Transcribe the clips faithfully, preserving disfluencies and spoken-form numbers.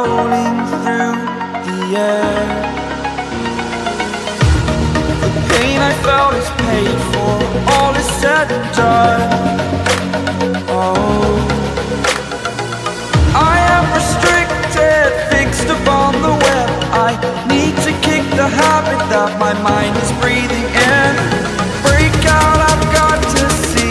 rolling through the air. The pain I felt is paid for, all is said and done. Oh, I am restricted, fixed upon the web. I need to kick the habit that my mind is breathing in. Break out, I've got to see.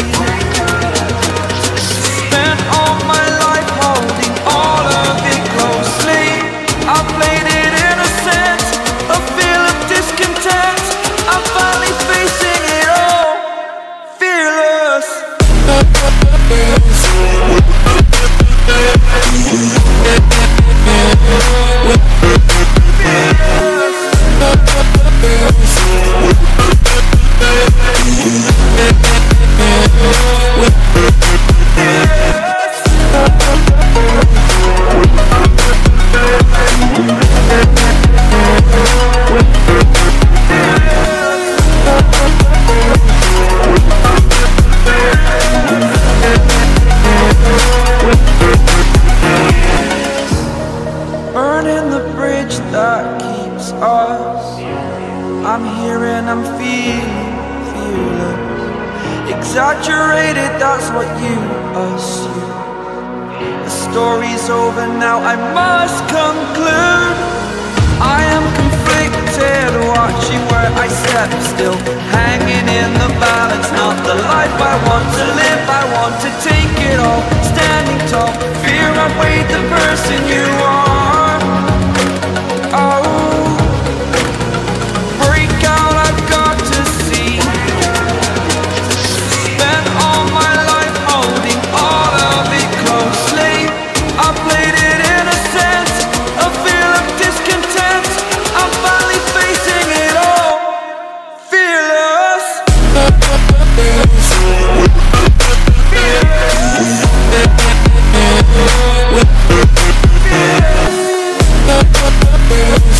Spent all my life holding all of it closely. I played it innocent, a feel of discontent. I'm finally facing it all, fearless. Burning the bridge that keeps us. I'm here and I'm feeling fearless. Exaggerated, that's what you assume. The story's over now, I must conclude. I am conflicted, watching where I step still, hanging in the balance. Not the life I want to live, I want to take it all. Standing tall, fear outweighed the person you are. Oh, break out, I've got to see. Spent all my life holding all of it closely. I played it innocent, a feel of discontent. I'm finally facing it all, fearless. Fearless. Fearless.